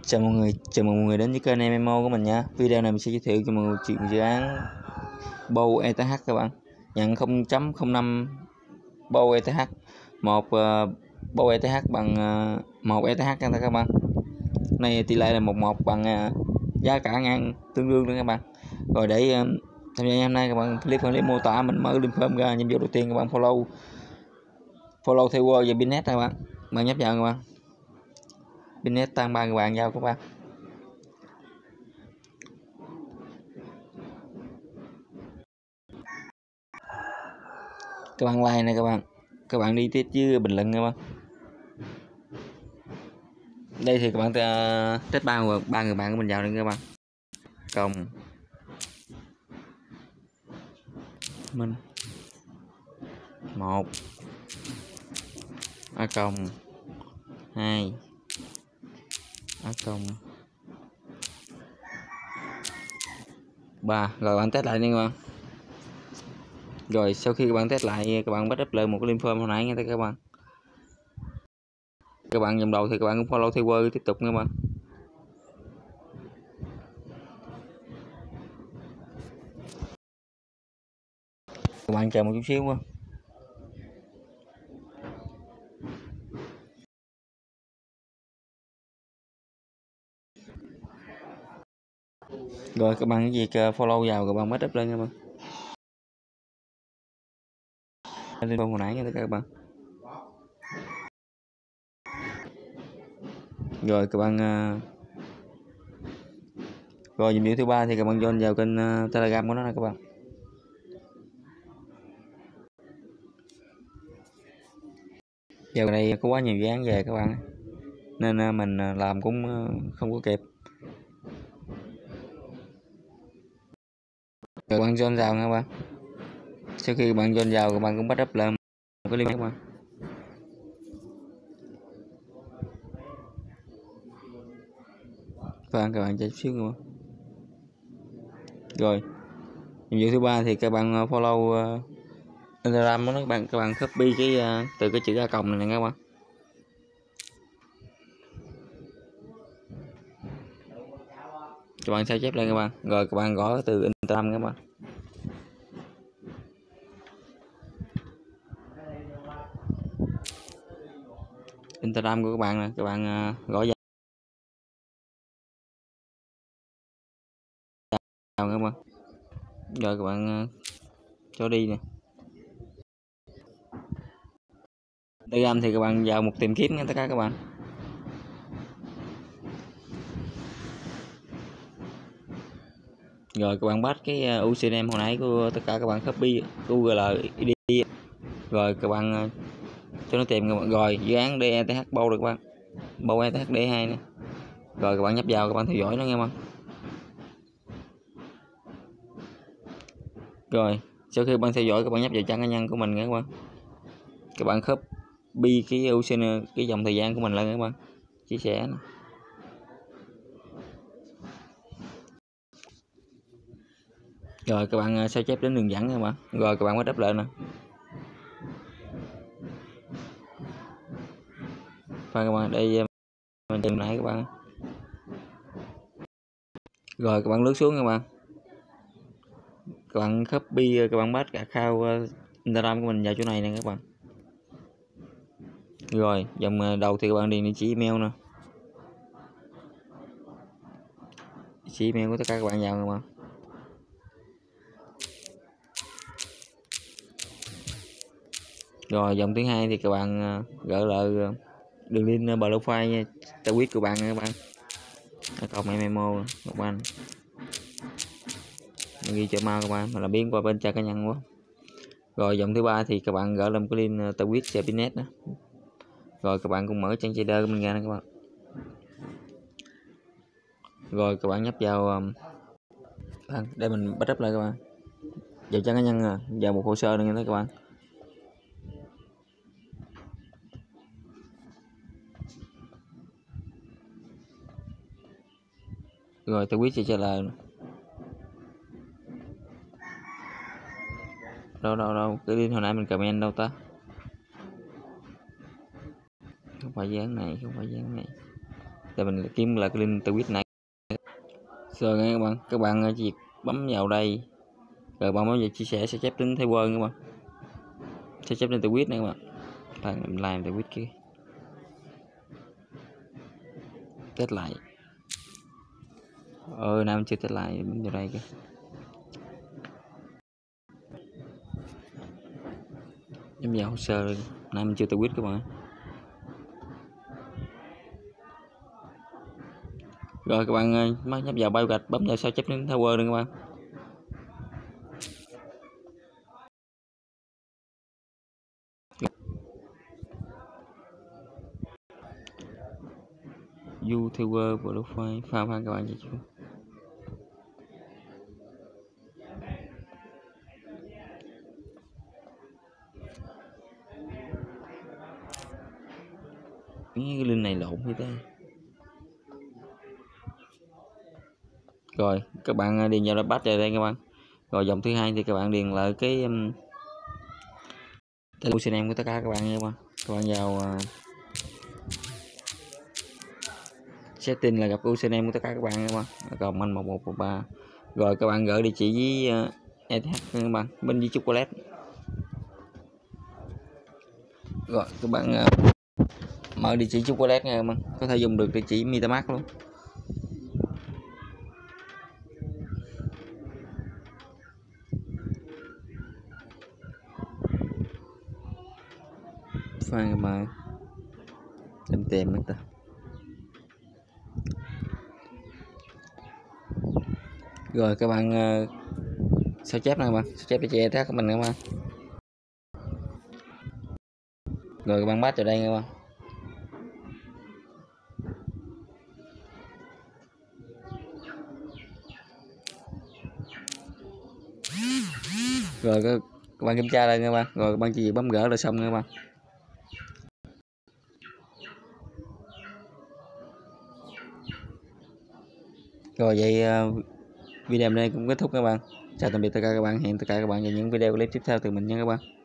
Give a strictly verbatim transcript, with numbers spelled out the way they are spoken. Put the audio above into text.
Chào mọi người, chào mọi người đến với kênh em em o của mình nha. Video này mình sẽ giới thiệu cho mọi người chuyện dự án Bow e tê hát các bạn. Nhận không chấm không năm Bow e tê hát, một uh, Bow e tê hát bằng uh, một e tê hát các bạn. Này tỷ lệ là một một bằng uh, giá cả ngang tương đương đó các bạn. Rồi để uh, tham gia hôm nay các bạn, clip phần clip mô tả mình mở link form ra. Nhiệm vụ đầu tiên các bạn follow follow theo Word và Binet các bạn. Bạn nhấp vào các bạn. Binet tăng ba các bạn vào các bạn. Các bạn like này các bạn, các bạn đi tiếp với bình luận các bạn. Đây thì các bạn uh, test ba người ba người bạn của mình vào đây các bạn. Cộng mình một a cộng hai a cộng ba. Rồi bạn test lại đi các bạn. Rồi sau khi các bạn test lại, các bạn bắt up lên một cái link form hồi nãy nghe các bạn. Các bạn dòng đầu thì các bạn cũng follow theo Word tiếp tục nha các bạn. Các bạn chờ một chút xíu quá. Rồi các bạn cái việc follow vào, các bạn bắt up lên nha các bạn. Lên hồi nãy nghe các bạn. Rồi các bạn uh... rồi nhiệm vụ thứ ba thì các bạn join vào kênh uh, Telegram của nó nè các bạn. Giờ đây có quá nhiều dự án về các bạn, nên uh, mình uh, làm cũng uh, không có kịp. Các bạn join vào nha các bạn. Sau khi các bạn join vào, các bạn cũng bắt up lên một cái link các bạn. Các bạn các bạn chờ chút xíu nữa. Rồi nhiệm vụ thứ ba thì các bạn follow uh, Instagram của nó các bạn. Các bạn copy cái uh, từ cái chữ a cộng này nè các bạn. Các bạn sao chép lên các bạn. Rồi các bạn gõ từ Instagram các bạn. Instagram của các bạn nè, các bạn uh, gõ vào các bạn. Rồi các bạn uh, cho đi nè. Telegram thì các bạn vào một tìm kiếm nha tất cả các bạn. Rồi các bạn bắt cái uh, username hồi nãy của tất cả các bạn, copy Google i đê. Rồi các bạn uh, cho nó tìm các bạn. Rồi dự án đê e tê hát Bow được các bạn. Bow e tê hát đê hai nè. Rồi các bạn nhấp vào, các bạn theo dõi nó nha các bạn. Rồi sau khi bạn theo dõi, các bạn nhấp vào trang cá nhân của mình nha các bạn. Các bạn copy cái username, cái dòng thời gian của mình lên các bạn, chia sẻ nè. Rồi các bạn sao chép đến đường dẫn các bạn. Rồi các bạn bắt up lên nè. Và các bạn đây mình tìm lại các bạn. Rồi các bạn lướt xuống các bạn. Các bạn copy, các bạn bắt cả account Instagram của mình vào chỗ này nè các bạn. Rồi dòng đầu thì các bạn điền địa chỉ email nè. Địa chỉ email của tất cả các bạn vào các bạn. Rồi dòng thứ hai thì các bạn gửi lại đường link profile Twitter của bạn nha các bạn. Cộng em em o các bạn. Mình ghi chữ mau các bạn, mà là biến qua bên trang cá nhân quá. Rồi dòng thứ ba thì các bạn gửi lên một cái link Twitter Binet đó. Rồi các bạn cũng mở trang trader của mình ra nè các bạn. Rồi các bạn nhấp vào để mình bắt up lại các bạn. Vào trang cá nhân à, vào một hồ sơ nữa nha các bạn. Rồi tôi quyết sẽ trả lời. Đâu đâu đâu, cái link hồi nãy mình comment đâu ta? Không phải dán này, không phải dán này. Để mình kiếm lại cái link tweet này. Rồi nghe các bạn, các bạn chỉ bấm vào đây rồi bạn bấm vào chia sẻ sẽ chép đến thay quên các bạn, sẽ chép lên tweet này các bạn. Bạn làm tweet kia test lại, ờ nam chưa test lại, bấm vào đây kìa. Bấm vào hồ sơ nam chưa tweet các bạn. Rồi các bạn mới nhấp vào bio gạch, bấm vào sao chép đến tower nữa các bạn. YouTuber profile pha pha các bạn vậy chứ. Cái link này lộn như thế. Rồi các bạn điền vào là bắt vào đây các bạn. Rồi dòng thứ hai thì các bạn điền lại cái um, username của tất cả các bạn nha các bạn. Các bạn vào uh, setting là gặp username của tất cả các bạn nha các bạn. Còn anh một một một ba. Rồi các bạn gửi địa chỉ với uh, e tê hát các bạn, bên với chocolate. Rồi các bạn uh, mở địa chỉ chocolate nha các bạn, có thể dùng được địa chỉ MetaMask luôn. Phan các bạn tìm tìm mất ta. Rồi các bạn uh, sao chép nè các bạn, sao chép địa chỉ e tê hát của mình các bạn. Rồi các bạn bắt vào đây các bạn. Rồi các, các bạn kiểm tra đây các bạn. Rồi các bạn chỉ việc bấm gỡ là xong nha các bạn. Rồi vậy uh, video này cũng kết thúc các bạn. Chào tạm biệt tất cả các bạn, hẹn tất cả các bạn vào những video clip tiếp theo từ mình nha các bạn.